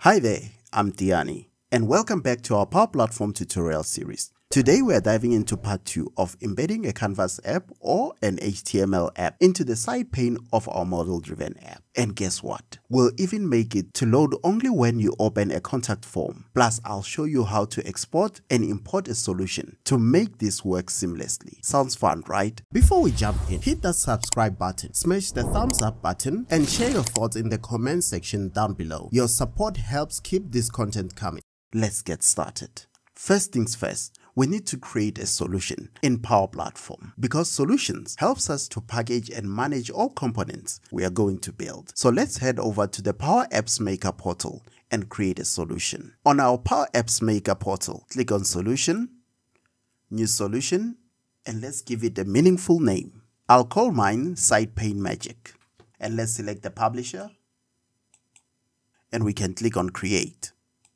Hi there, I'm Tiyani, and welcome back to our Power Platform tutorial series. Today we are diving into part 2 of embedding a Canvas app or an HTML app into the side pane of our model-driven app. And guess what? We'll even make it to load only when you open a contact form. Plus, I'll show you how to export and import a solution to make this work seamlessly. Sounds fun, right? Before we jump in, hit that subscribe button, smash the thumbs up button, and share your thoughts in the comment section down below. Your support helps keep this content coming. Let's get started. First things first, we need to create a solution in Power Platform because solutions helps us to package and manage all components we are going to build. So let's head over to the Power Apps Maker portal and create a solution. On our Power Apps Maker portal, click on Solution, New Solution, and let's give it a meaningful name. I'll call mine Side Pane Magic. And let's select the publisher, and we can click on Create.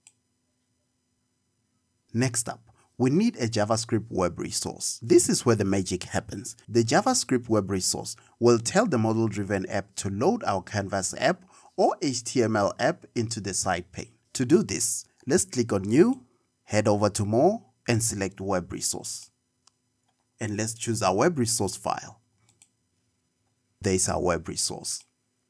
Next up, we need a JavaScript web resource. This is where the magic happens. The JavaScript web resource will tell the model-driven app to load our Canvas app or HTML app into the side pane. To do this, let's click on New, head over to More, and select Web Resource. And let's choose our web resource file. There is our web resource.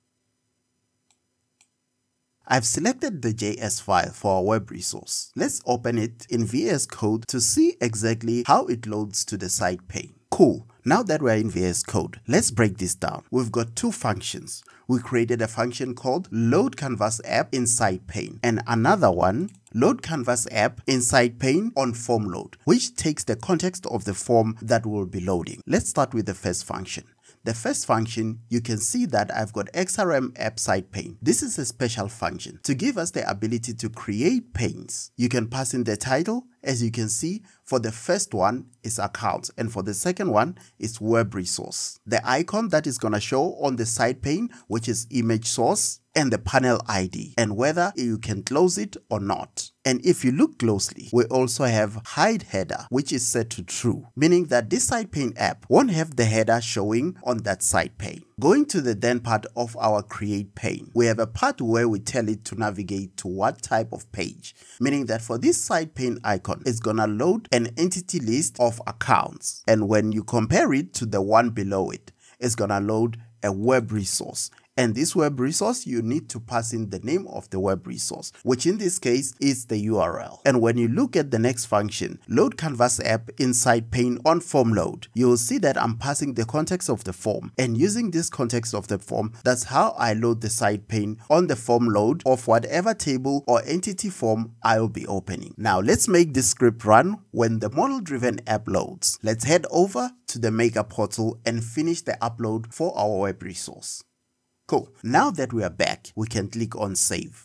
I've selected the JS file for our web resource. Let's open it in VS Code to see exactly how it loads to the side pane. Cool, now that we're in VS Code, let's break this down. We've got two functions. We created a function called load canvas app inside pane and another one, load canvas app inside pane on form load, which takes the context of the form that we'll be loading. Let's start with the first function. The first function, you can see that I've got XRM app side pane. This is a special function to give us the ability to create panes. You can pass in the title. As you can see, for the first one is accounts and for the second one is web resource. The icon that is going to show on the side pane, which is image source, and the panel ID and whether you can close it or not. And if you look closely, we also have hide header, which is set to true, meaning that this side pane app won't have the header showing on that side pane. Going to the then part of our create pane, we have a part where we tell it to navigate to what type of page, meaning that for this side pane icon, it's gonna load an entity list of accounts. And when you compare it to the one below it, it's gonna load a web resource. And this web resource, you need to pass in the name of the web resource, which in this case is the URL. And when you look at the next function, load canvas app inside pane on form load, you will see that I'm passing the context of the form. And using this context of the form, that's how I load the side pane on the form load of whatever table or entity form I will be opening. Now let's make this script run when the model-driven app loads. Let's head over to the Maker portal and finish the upload for our web resource. Cool. Now that we are back, we can click on Save.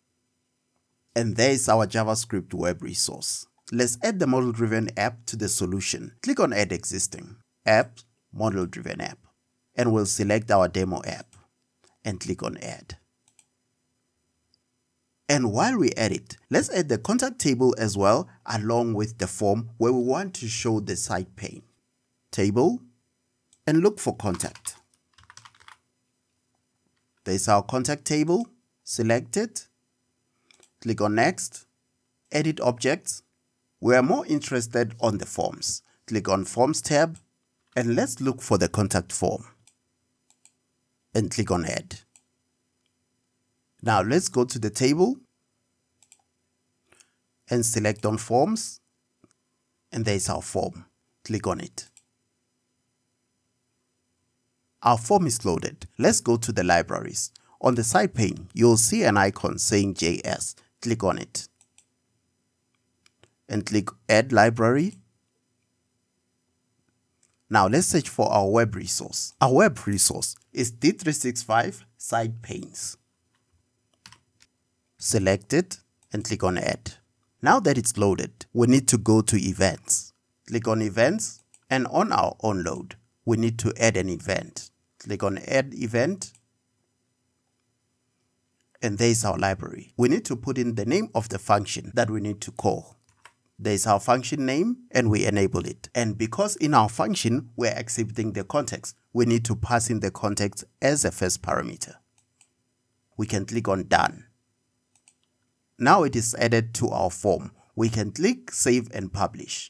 And there is our JavaScript web resource. Let's add the model-driven app to the solution. Click on Add Existing, App, Model-driven App. And we'll select our demo app and click on Add. And while we add it, let's add the contact table as well along with the form where we want to show the side pane. Table, and look for contact. There's our contact table. Select it. Click on Next. Edit Objects. We are more interested on the forms. Click on Forms tab and let's look for the contact form. And click on Add. Now let's go to the table and select on Forms. And there's our form. Click on it. Our form is loaded. Let's go to the libraries. On the side pane, you'll see an icon saying JS. Click on it. And click Add Library. Now let's search for our web resource. Our web resource is D365 side panes. Select it and click on Add. Now that it's loaded, we need to go to Events. Click on Events and on our own load, we need to add an event. Click on Add Event. And there's our library. We need to put in the name of the function that we need to call. There's our function name and we enable it. And because in our function, we're accepting the context, we need to pass in the context as a first parameter. We can click on Done. Now it is added to our form. We can click Save and Publish.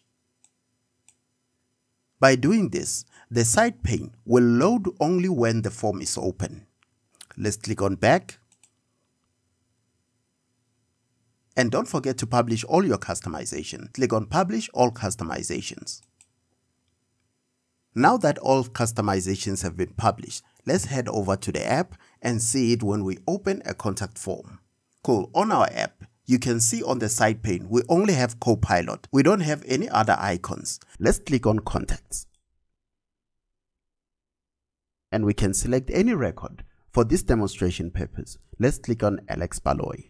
By doing this, the site pane will load only when the form is open. Let's click on Back. And don't forget to publish all your customization. Click on Publish All Customizations. Now that all customizations have been published, let's head over to the app and see it when we open a contact form. Cool, on our app, you can see on the side pane, we only have Copilot. We don't have any other icons. Let's click on Contacts. And we can select any record. For this demonstration purpose, let's click on Alex Baloy.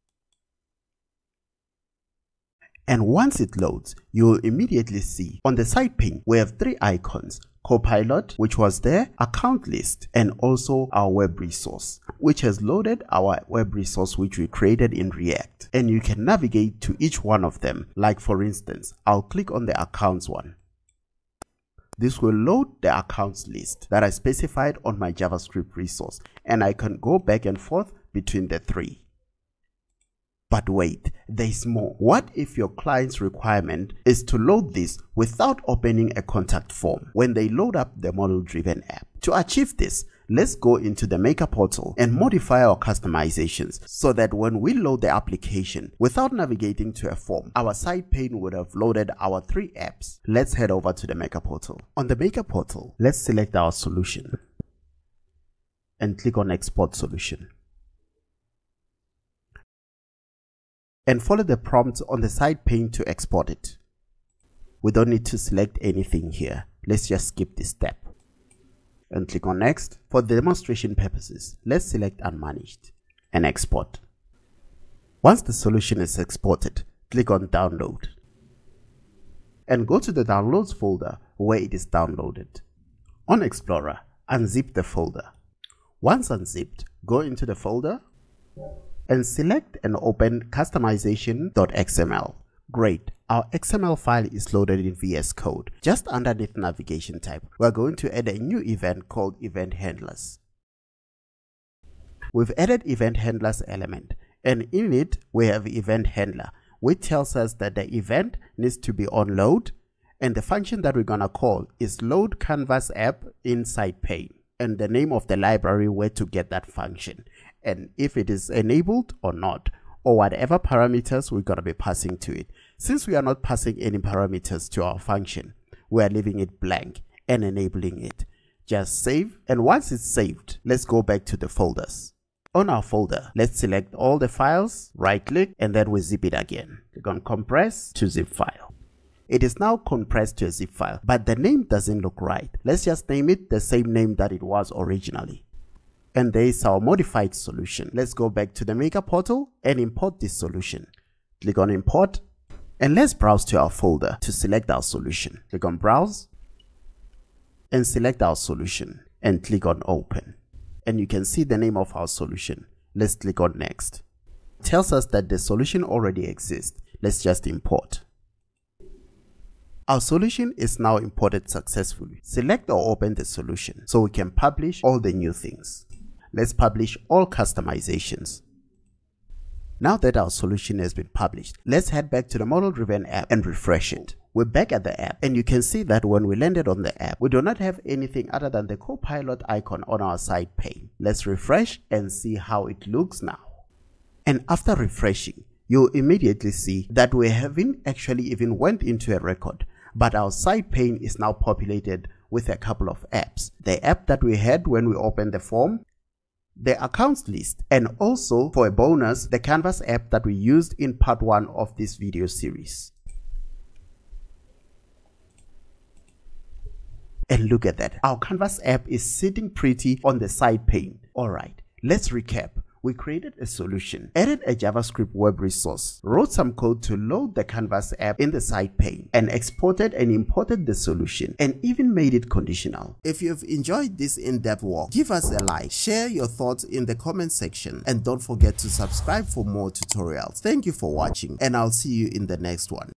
And once it loads, you will immediately see on the side pane, we have 3 icons: Copilot, which was there, account list, and also our web resource, which has loaded our web resource which we created in React. And you can navigate to each one of them. Like for instance, I'll click on the accounts one. This will load the accounts list that I specified on my JavaScript resource, and I can go back and forth between the 3. But wait, there's more. What if your client's requirement is to load this without opening a contact form when they load up the model-driven app? To achieve this, let's go into the Maker portal and modify our customizations so that when we load the application without navigating to a form, our side pane would have loaded our 3 apps. Let's head over to the Maker portal. On the Maker portal, let's select our solution and click on Export Solution. And follow the prompts on the side pane to export it. We don't need to select anything here. Let's just skip this step and click on Next. For the demonstration purposes, let's select Unmanaged and export. Once the solution is exported, click on Download and go to the Downloads folder where it is downloaded. On Explorer, unzip the folder. Once unzipped, go into the folder and select and open customization.xml. Great, our XML file is loaded in VS Code. Just underneath navigation type, we're going to add a new event called Event Handlers. We've added Event Handlers element, and in it we have Event Handler, which tells us that the event needs to be on load, and the function that we're gonna call is load canvas app inside pane, and the name of the library where to get that function, and if it is enabled or not, or whatever parameters we're going to be passing to it. Since we are not passing any parameters to our function, we are leaving it blank and enabling it. Just save, and once it's saved, let's go back to the folders. On our folder, let's select all the files, right click, and then we zip it again. Click on Compress to zip file. It is now compressed to a zip file, but the name doesn't look right. Let's just name it the same name that it was originally. And there is our modified solution. Let's go back to the Maker portal and import this solution. Click on Import, and let's browse to our folder to select our solution. Click on Browse and select our solution and click on Open. And you can see the name of our solution. Let's click on Next. It tells us that the solution already exists. Let's just import. Our solution is now imported successfully. Select or open the solution so we can publish all the new things. Let's publish all customizations. Now that our solution has been published, let's head back to the model-driven app and refresh it. We're back at the app, and you can see that when we landed on the app, we do not have anything other than the Copilot icon on our side pane. Let's refresh and see how it looks now. And after refreshing, you'll immediately see that we haven't actually even went into a record, but our side pane is now populated with a couple of apps. The app that we had when we opened the form, the accounts list, and also for a bonus, the Canvas app that we used in part 1 of this video series. And look at that, our Canvas app is sitting pretty on the side pane. Alright, let's recap. We created a solution, added a JavaScript web resource, wrote some code to load the Canvas app in the side pane, and exported and imported the solution, and even made it conditional. If you've enjoyed this in-depth walk, give us a like, share your thoughts in the comment section, and don't forget to subscribe for more tutorials. Thank you for watching, and I'll see you in the next one.